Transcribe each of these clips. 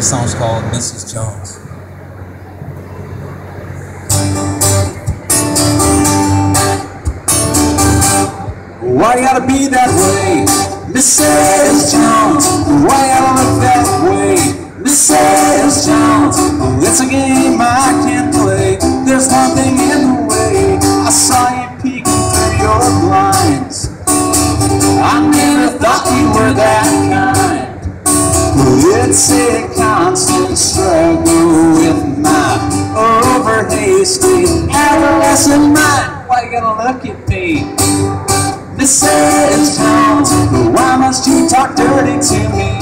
This song's called Mrs. Jones. Why you gotta be that way, Mrs. Jones? Why you gotta look that way, Mrs. Jones? Oh, it's a game I can't play. There's one thing in the way. I saw you peeking through your blinds. I never thought you were that kind. It's a constant struggle with my over-hasty adolescent mind. Why you gotta look at me, Mrs. Jones? Why must you talk dirty to me,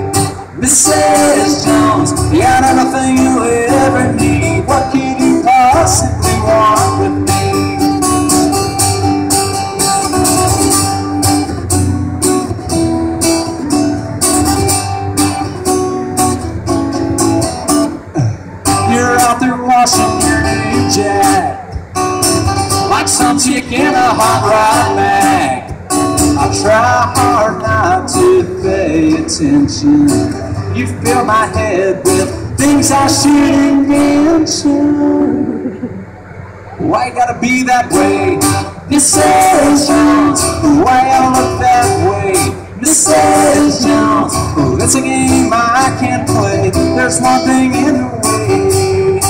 Mrs. Jones? You got everything you ever need. What can you possibly want with me? You're out there washing your new Jack like some chick in a hot rod mag. I try hard not to pay attention. You fill my head with things I shouldn't mention. Why you gotta be that way, Mrs. Jones? Why you look that way, Mrs. Jones? Oh, it's a game I can't play. There's one thing in the way.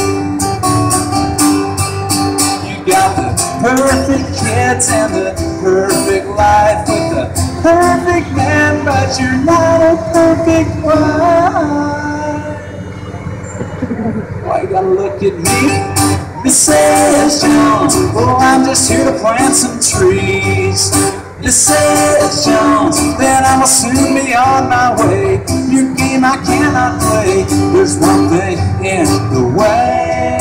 You got the perfect kids and the perfect life with the perfect man, but you're not a perfect wife. Why you gotta look at me, Mrs. Jones? Well, I'm just here to plant some trees, Mrs. Jones. Then I'll soon be on my way. Your game I cannot play. There's one thing in the way,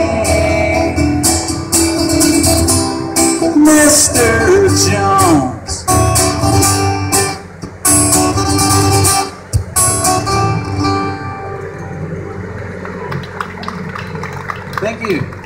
Mr. Jones. Thank you.